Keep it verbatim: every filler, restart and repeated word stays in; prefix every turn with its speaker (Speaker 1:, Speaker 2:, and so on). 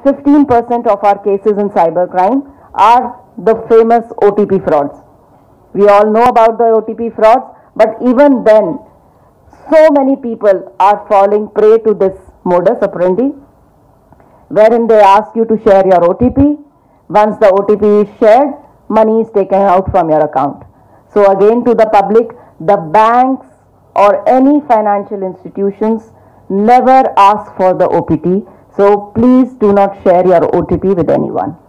Speaker 1: fifteen percent of our cases in cybercrime are the famous O T P frauds. We all know about the O T P frauds, but even then, so many people are falling prey to this modus operandi, wherein they ask you to share your O T P. Once the O T P is shared, money is taken out from your account. So again, to the public, the banks or any financial institutions never ask for the O T P. So please do not share your O T P with anyone.